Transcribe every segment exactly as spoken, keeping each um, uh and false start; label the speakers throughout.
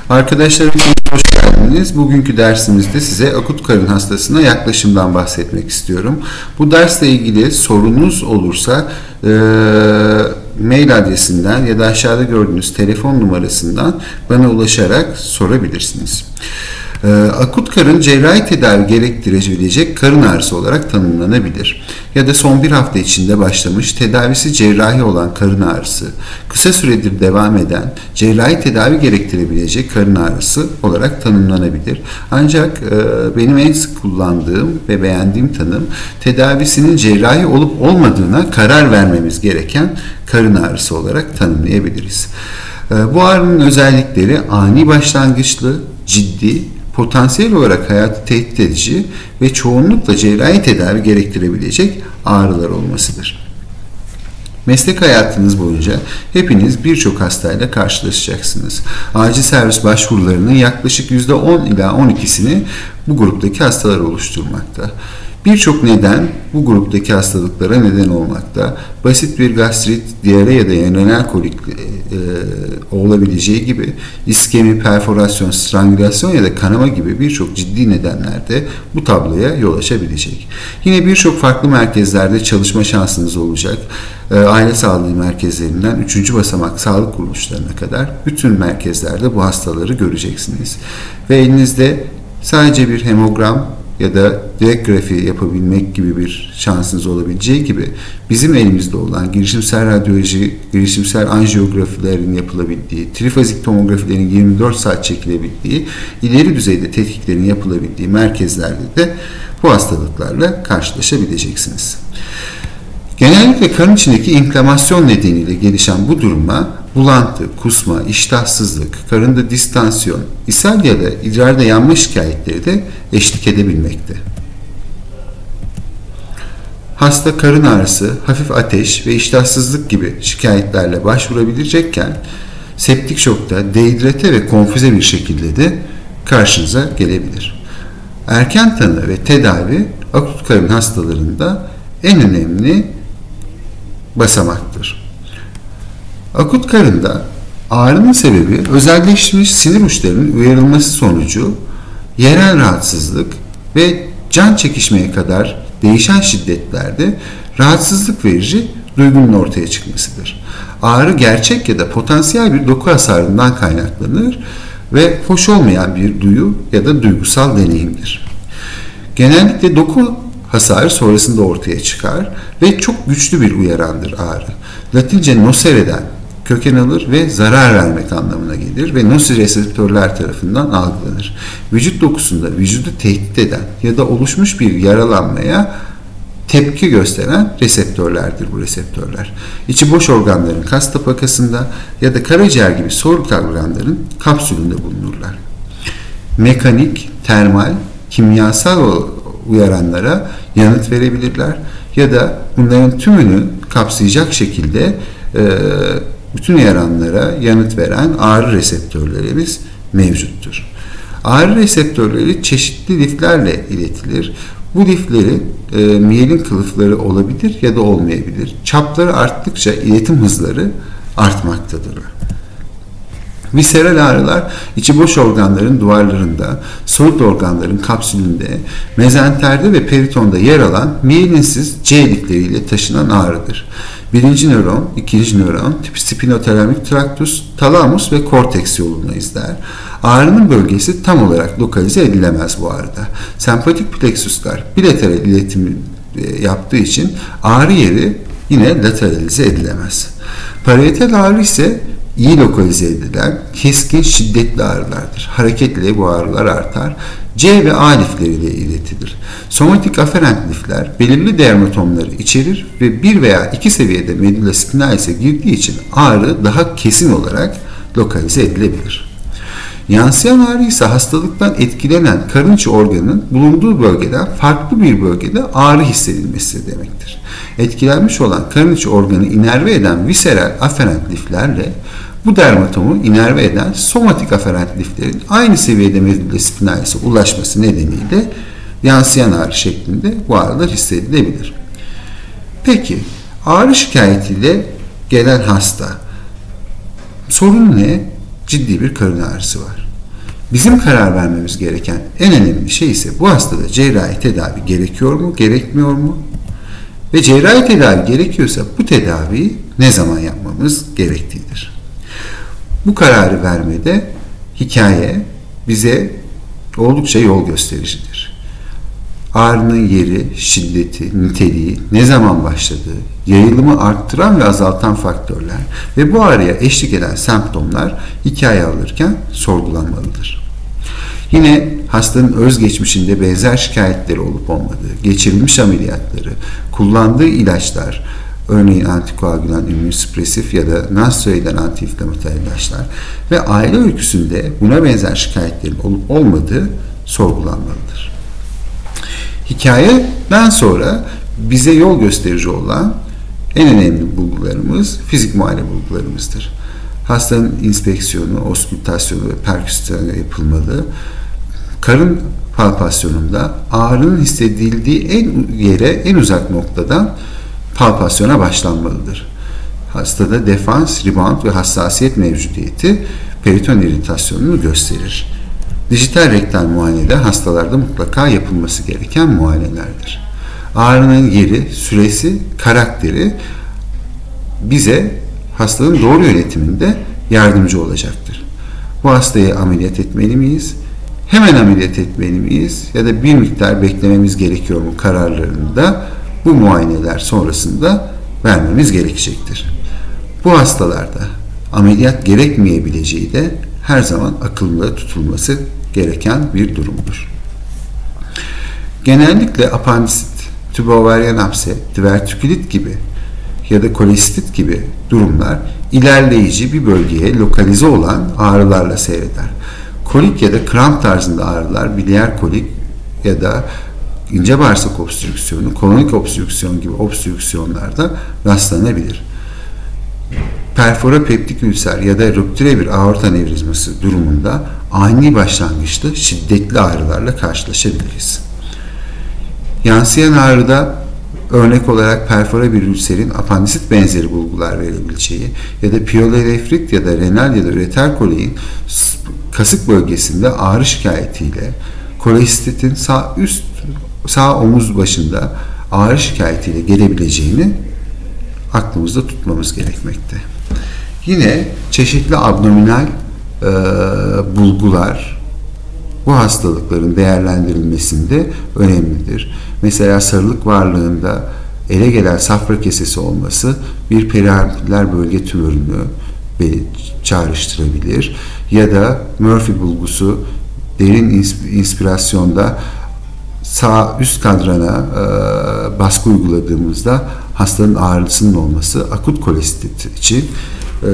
Speaker 1: Arkadaşlar hoş geldiniz. Bugünkü dersimizde size akut karın hastasına yaklaşımdan bahsetmek istiyorum. Bu dersle ilgili sorunuz olursa e, mail adresinden ya da aşağıda gördüğünüz telefon numarasından bana ulaşarak sorabilirsiniz. E, akut karın cerrahi tedavi gerektirebilecek karın ağrısı olarak tanımlanabilir. Ya da son bir hafta içinde başlamış tedavisi cerrahi olan karın ağrısı, kısa süredir devam eden cerrahi tedavi gerektirebilecek karın ağrısı olarak tanımlanabilir. Ancak e, benim en sık kullandığım ve beğendiğim tanım tedavisinin cerrahi olup olmadığına karar vermemiz gereken karın ağrısı olarak tanımlayabiliriz. E, bu ağrının özellikleri ani başlangıçlı, ciddi, potansiyel olarak hayatı tehdit edici ve çoğunlukla cerrahi tedavi gerektirebilecek ağrılar olmasıdır. Meslek hayatınız boyunca hepiniz birçok hastayla karşılaşacaksınız. Acil servis başvurularının yaklaşık yüzde on ila on ikisini bu gruptaki hastalar oluşturmakta. Birçok neden bu gruptaki hastalıklara neden olmakta. Basit bir gastrit, diyare ya da renal kolik e, olabileceği gibi iskemi, perforasyon, strangülasyon ya da kanama gibi birçok ciddi nedenler de bu tabloya yol açabilecek. Yine birçok farklı merkezlerde çalışma şansınız olacak. E, aile sağlığı merkezlerinden üçüncü basamak sağlık kuruluşlarına kadar bütün merkezlerde bu hastaları göreceksiniz. Ve elinizde sadece bir hemogram ya da direkt grafiği yapabilmek gibi bir şansınız olabileceği gibi bizim elimizde olan girişimsel radyoloji, girişimsel anjiyografilerin yapılabildiği, trifazik tomografilerin yirmi dört saat çekilebildiği, ileri düzeyde tetkiklerin yapılabildiği merkezlerde de bu hastalıklarla karşılaşabileceksiniz. Genellikle karın içindeki inflamasyon nedeniyle gelişen bu duruma bulantı, kusma, iştahsızlık, karında distansiyon, ishal ya da idrarda yanma şikayetleri de eşlik edebilmekte. Hasta karın ağrısı, hafif ateş ve iştahsızlık gibi şikayetlerle başvurabilecekken septik şokta, dehidrate ve konfüze bir şekilde de karşınıza gelebilir. Erken tanı ve tedavi akut karın hastalarında en önemli basamaktır. Akut karında ağrının sebebi özelleşmiş sinir uçlarının uyarılması sonucu yerel rahatsızlık ve can çekişmeye kadar değişen şiddetlerde rahatsızlık verici duygunun ortaya çıkmasıdır. Ağrı gerçek ya da potansiyel bir doku hasarından kaynaklanır ve hoş olmayan bir duyu ya da duygusal deneyimdir. Genellikle doku hasarı sonrasında ortaya çıkar ve çok güçlü bir uyarandır ağrı. Latince nocere'den köken alır ve zarar vermek anlamına gelir ve nocireseptörler tarafından algılanır. Vücut dokusunda vücudu tehdit eden ya da oluşmuş bir yaralanmaya tepki gösteren reseptörlerdir bu reseptörler. İçi boş organların kas tabakasında ya da karaciğer gibi soluk organların kapsülünde bulunurlar. Mekanik, termal, kimyasal uyaranlara yanıt verebilirler ya da bunların tümünü kapsayacak şekilde e, bütün uyaranlara yanıt veren ağrı reseptörlerimiz mevcuttur. Ağrı reseptörleri çeşitli liflerle iletilir. Bu liflerin e, miyelin kılıfları olabilir ya da olmayabilir. Çapları arttıkça iletim hızları artmaktadırlar. Viseral ağrılar içi boş organların duvarlarında, soğut organların kapsülünde, mezenterde ve peritonda yer alan miyelinsiz C lifleriyle taşınan ağrıdır. Birinci nöron, ikinci nöron, spinotalamik traktus, talamus ve korteks yolunu izler. Ağrının bölgesi tam olarak lokalize edilemez bu ağrıda. Sempatik plexuslar bilateral iletimi yaptığı için ağrı yeri yine lateralize edilemez. Parietal ağrı ise iyi lokalize edilen keskin şiddetli ağrılardır. Hareketle bu ağrılar artar. C ve A lifleriyle iletilir. Somatik aferent lifler belirli dermatomları içerir ve bir veya iki seviyede medulla spinalis'e girdiği için ağrı daha kesin olarak lokalize edilebilir. Yansıyan ağrı ise hastalıktan etkilenen karın içi organın bulunduğu bölgeden farklı bir bölgede ağrı hissedilmesi demektir. Etkilenmiş olan karın içi organı inerve eden viseral aferent liflerle bu dermatomu inerve eden somatik aferent liflerin aynı seviyede medulla spinalis'e ulaşması nedeniyle yansıyan ağrı şeklinde bu ağrılar hissedilebilir. Peki ağrı şikayetiyle gelen hasta sorun ne? Ciddi bir karın ağrısı var. Bizim karar vermemiz gereken en önemli şey ise bu hastada cerrahi tedavi gerekiyor mu, gerekmiyor mu? Ve cerrahi tedavi gerekiyorsa bu tedaviyi ne zaman yapmamız gerektiğidir. Bu kararı vermede hikaye bize oldukça yol göstericidir. Ağrının yeri, şiddeti, niteliği, ne zaman başladığı, yayılımı arttıran ve azaltan faktörler ve bu ağrıya eşlik eden semptomlar hikaye alırken sorgulanmalıdır. Yine hastanın özgeçmişinde benzer şikayetleri olup olmadığı, geçirilmiş ameliyatları, kullandığı ilaçlar, örneğin antikoagülan, immünosüpresif ya da non-steroidal antiinflamatuar ilaçlar ve aile öyküsünde buna benzer şikayetlerin olup olmadığı sorgulanmalıdır. Hikayeden sonra bize yol gösterici olan en önemli bulgularımız fizik muayene bulgularımızdır. Hastanın inspeksiyonu, oskültasyonu ve perküsyonu yapılmalı. Karın palpasyonunda ağrının hissedildiği en yere, en uzak noktadan palpasyona başlanmalıdır. Hastada defans, rebound ve hassasiyet mevcudiyeti periton iritasyonunu gösterir. Dijital rektal muayene hastalarda mutlaka yapılması gereken muayenelerdir. Ağrının yeri, süresi, karakteri bize hastanın doğru yönetiminde yardımcı olacaktır. Bu hastayı ameliyat etmeli miyiz? Hemen ameliyat etmeli miyiz? Ya da bir miktar beklememiz gerekiyor mu kararlarını da bu muayeneler sonrasında vermemiz gerekecektir. Bu hastalarda ameliyat gerekmeyebileceği de her zaman akılda tutulması gereken bir durumdur. Genellikle apandisit, tübovaryen apse, divertikülit gibi ya da kolesistit gibi durumlar ilerleyici bir bölgeye lokalize olan ağrılarla seyreder. Kolik ya da kramp tarzında ağrılar, biliyer kolik ya da ince bağırsak obstrüksiyonu, kolonik obstrüksiyon gibi obstrüksiyonlarda rastlanabilir. Perfora peptik ülser ya da ruptüre bir aorta anevrizması durumunda ani başlangıçta şiddetli ağrılarla karşılaşabiliriz. Yansıyan ağrıda örnek olarak perfora bir ülserin apandisit benzeri bulgular verebileceği ya da piyelonefrit ya da renal ya da üreter koleğin kasık bölgesinde ağrı şikayetiyle kolesistitin sağ üst sağ omuz başında ağrı şikayetiyle gelebileceğini aklımızda tutmamız gerekmekte. Yine çeşitli abdominal e, bulgular bu hastalıkların değerlendirilmesinde önemlidir. Mesela sarılık varlığında ele gelen safra kesesi olması bir periarticular bölge tümörünü çağrıştırabilir. Ya da Murphy bulgusu derin inspirasyonda sağ üst kadrana e, baskı uyguladığımızda hastanın ağrısının olması akut kolesistit için e,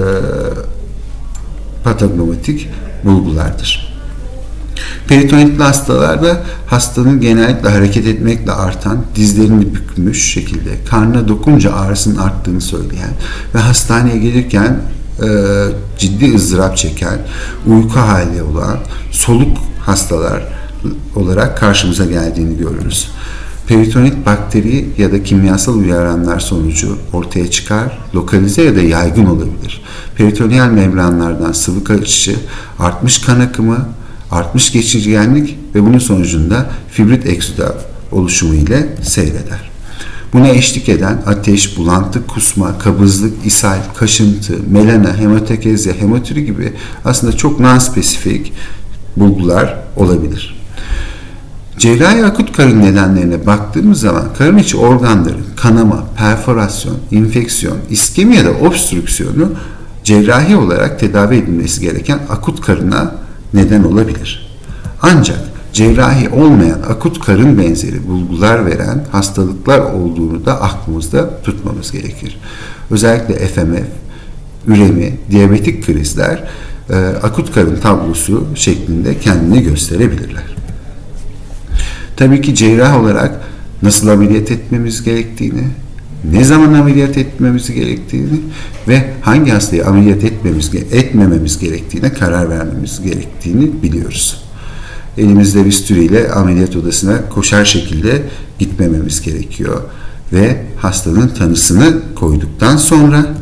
Speaker 1: patognomatik bulgulardır. Peritonitli hastalarda hastanın genellikle hareket etmekle artan, dizlerini bükmüş şekilde karnına dokunca ağrısının arttığını söyleyen ve hastaneye gelirken e, ciddi ızdırap çeken, uyku hali olan soluk hastalar olarak karşımıza geldiğini görürüz. Peritonit bakteri ya da kimyasal uyaranlar sonucu ortaya çıkar, lokalize ya da yaygın olabilir. Peritoneal membranlardan sıvı kaçışı, artmış kan akımı, artmış geçirgenlik ve bunun sonucunda fibrit eksüdat oluşumu ile seyreder. Buna eşlik eden ateş, bulantı, kusma, kabızlık, ishal, kaşıntı, melena, hemotekezi, hemotüri gibi aslında çok non-spesifik bulgular olabilir. Cerrahi akut karın nedenlerine baktığımız zaman karın içi organların kanama, perforasyon, infeksiyon, iskemi ya da obstrüksiyonu cerrahi olarak tedavi edilmesi gereken akut karına neden olabilir. Ancak cerrahi olmayan akut karın benzeri bulgular veren hastalıklar olduğunu da aklımızda tutmamız gerekir. Özellikle F M F, üremi, diyabetik krizler e, akut karın tablosu şeklinde kendini gösterebilirler. Tabii ki cerrah olarak nasıl ameliyat etmemiz gerektiğini, ne zaman ameliyat etmemiz gerektiğini ve hangi hastayı ameliyat etmemiz, etmememiz gerektiğine karar vermemiz gerektiğini biliyoruz. Elimizde bistüriyle ameliyat odasına koşar şekilde gitmememiz gerekiyor ve hastanın tanısını koyduktan sonra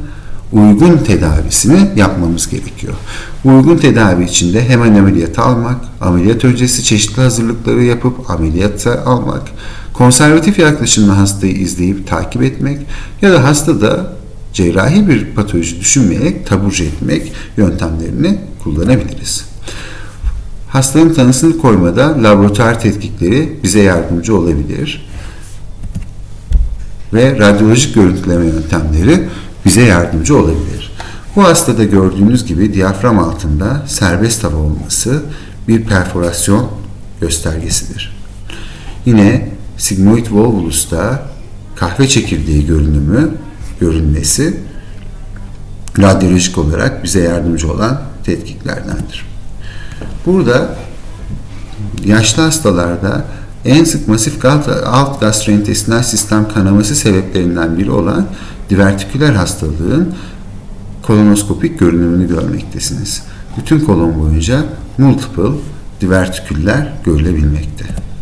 Speaker 1: uygun tedavisini yapmamız gerekiyor. Uygun tedavi içinde hemen ameliyat almak, ameliyat öncesi çeşitli hazırlıkları yapıp ameliyata almak, konservatif yaklaşımla hastayı izleyip takip etmek ya da hastada cerrahi bir patoloji düşünmeyerek taburcu etmek yöntemlerini kullanabiliriz. Hastanın tanısını koymada laboratuvar tetkikleri bize yardımcı olabilir ve radyolojik görüntüleme yöntemleri bize yardımcı olabilir. Bu hastada gördüğünüz gibi diyafram altında serbest hava olması bir perforasyon göstergesidir. Yine sigmoid volvulusta kahve çekirdeği görünümü görünmesi radyolojik olarak bize yardımcı olan tetkiklerdendir. Burada yaşlı hastalarda en sık masif alt gastrointestinal sistem kanaması sebeplerinden biri olan divertiküler hastalığın kolonoskopik görünümünü görmektesiniz. Bütün kolon boyunca multiple divertiküller görülebilmekte.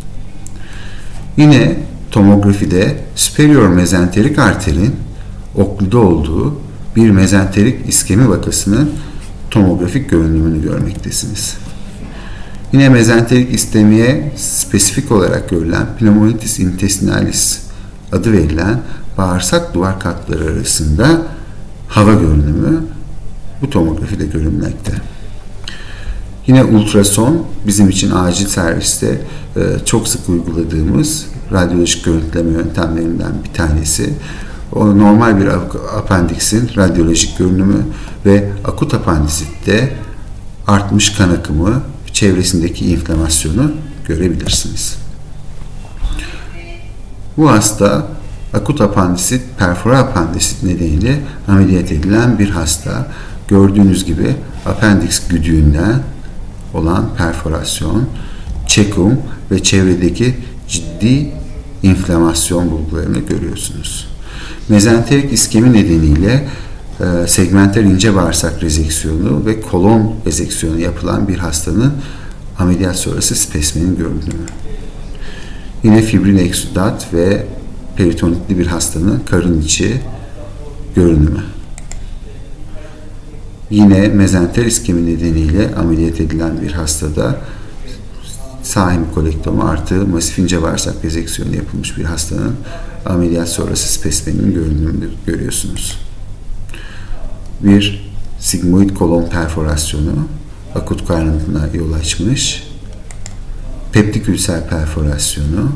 Speaker 1: Yine tomografide superior mezenterik arterin oklüde olduğu bir mezenterik iskemi vakasının tomografik görünümünü görmektesiniz. Yine mezenterik iskemiye spesifik olarak görülen pneumonitis intestinalis adı verilen bağırsak duvar katları arasında hava görünümü bu tomografide görünmekte. Yine ultrason bizim için acil serviste çok sık uyguladığımız radyolojik görüntüleme yöntemlerinden bir tanesi. O normal bir apendiksin radyolojik görünümü ve akut apendisitte artmış kan akımı, çevresindeki inflamasyonu görebilirsiniz. Bu hasta akut apandisit, perfora apandisit nedeniyle ameliyat edilen bir hasta. Gördüğünüz gibi apendiks güdüğünden olan perforasyon, çekum ve çevredeki ciddi inflamasyon bulgularını görüyorsunuz. Mezenterik iskemi nedeniyle e, segmenter ince bağırsak rezeksiyonu ve kolon rezeksiyonu yapılan bir hastanın ameliyat sonrası spesimenin görünümü. Yine fibril eksudat ve peritonitli bir hastanın karın içi görünümü. Yine mezenter iskemi nedeniyle ameliyat edilen bir hastada sağ hemikolektomi artı masif ince bağırsak rezeksiyonu yapılmış bir hastanın ameliyat sonrası spesimenin görünümünü görüyorsunuz. Bir sigmoid kolon perforasyonu akut karnına yol açmış, peptik ülser perforasyonu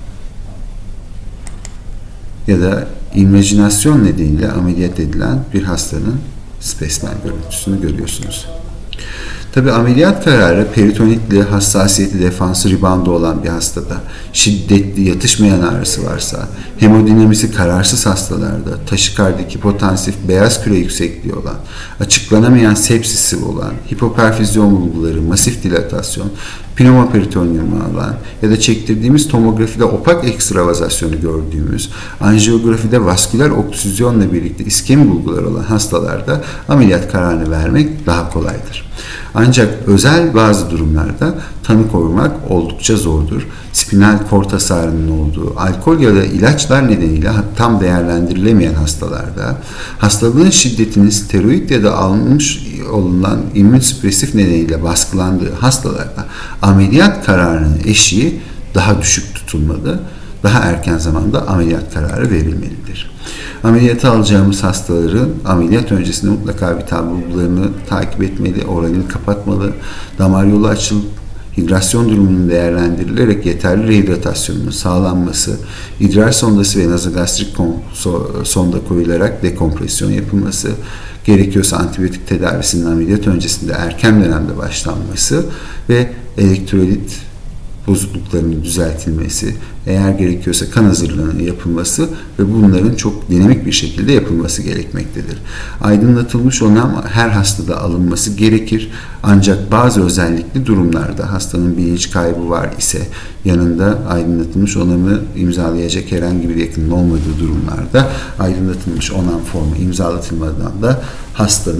Speaker 1: ya da imajinasyon nedeniyle ameliyat edilen bir hastanın spesimen görüntüsünü görüyorsunuz. Tabi ameliyat kararı peritonitli, hassasiyeti, defansı ribandı olan bir hastada, şiddetli, yatışmayan ağrısı varsa, hemodinamisi kararsız hastalarda, taşikardik, hipotansif, beyaz küre yüksekliği olan, açıklanamayan sepsisi olan, hipoperfüzyon bulguları, masif dilatasyon, pneumoperitoneum alan ya da çektirdiğimiz tomografide opak ekstravazasyonu gördüğümüz, anjiyografide vasküler oklüzyonla birlikte iskemi bulguları olan hastalarda ameliyat kararını vermek daha kolaydır. Ancak özel bazı durumlarda tanı koymak oldukça zordur. Spinal kort hasarının olduğu, alkol ya da ilaçlar nedeniyle tam değerlendirilemeyen hastalarda, hastalığın şiddetinin steroid ya da alınmış olunan immünsüpresif nedeniyle baskılandığı hastalarda ameliyat kararının eşiği daha düşük tutulmalı, daha erken zamanda ameliyat kararı verilmelidir. Ameliyata alacağımız hastaların ameliyat öncesinde mutlaka vital bulgularını takip etmeli, oralini kapatmalı, damar yolu açılıp hidrasyon durumunun değerlendirilerek yeterli rehidratasyonunun sağlanması, idrar sondası ve nazogastrik sonda koyularak dekompresyon yapılması, gerekiyorsa antibiyotik tedavisinin ameliyat öncesinde erken dönemde başlanması ve elektrolit bozukluklarının düzeltilmesi, eğer gerekiyorsa kan hazırlığının yapılması ve bunların çok dinamik bir şekilde yapılması gerekmektedir. Aydınlatılmış onam her hastada alınması gerekir. Ancak bazı özellikli durumlarda hastanın bilinç kaybı var ise yanında aydınlatılmış onamı imzalayacak herhangi bir yakının olmadığı durumlarda aydınlatılmış onam formu imzalatılmadan da hastanın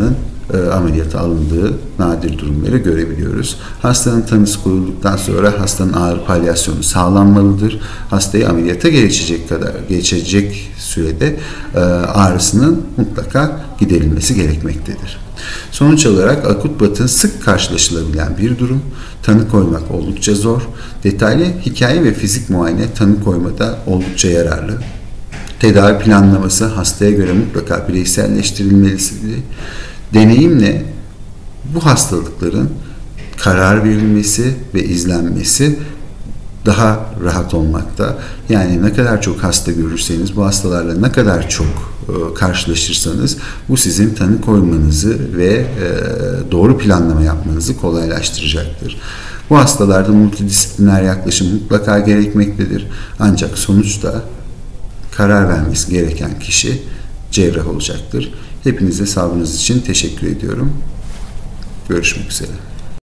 Speaker 1: e, ameliyata alındığı nadir durumları görebiliyoruz. Hastanın tanısı koyulduktan sonra hastanın ağrı palyasyonu sağlanmalıdır. Hastayı ameliyata geçecek kadar geçecek sürede e, ağrısının mutlaka giderilmesi gerekmektedir. Sonuç olarak akut batın sık karşılaşılabilen bir durum. Tanı koymak oldukça zor. Detaylı hikaye ve fizik muayene tanı koymada oldukça yararlı. Tedavi planlaması hastaya göre mutlaka bireyselleştirilmelidir. Deneyimle bu hastalıkların karar verilmesi ve izlenmesi daha rahat olmakta. Yani ne kadar çok hasta görürseniz, bu hastalarla ne kadar çok e, karşılaşırsanız bu sizin tanı koymanızı ve e, doğru planlama yapmanızı kolaylaştıracaktır. Bu hastalarda multidisipliner yaklaşım mutlaka gerekmektedir. Ancak sonuçta karar vermesi gereken kişi cerrah olacaktır. Hepinize sabrınız için teşekkür ediyorum. Görüşmek üzere.